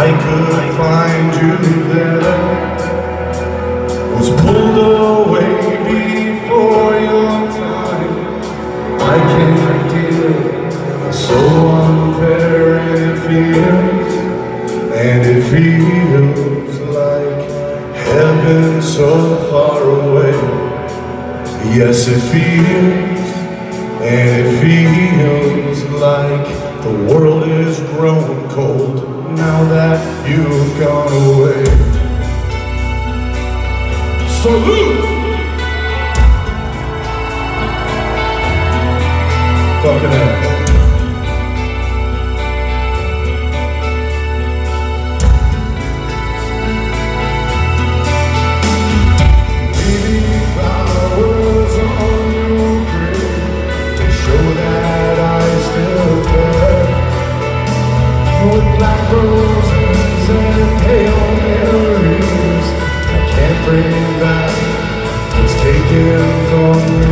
I could find you there, was pulled away before your time. I can't deal, it's so unfair and it feels like heaven so far away. Yes, it feels, and it feels like the world is growing cold now that you've gone away. Salute! Fucking hell. With black roses and pale memories I can't bring back what's taken from me.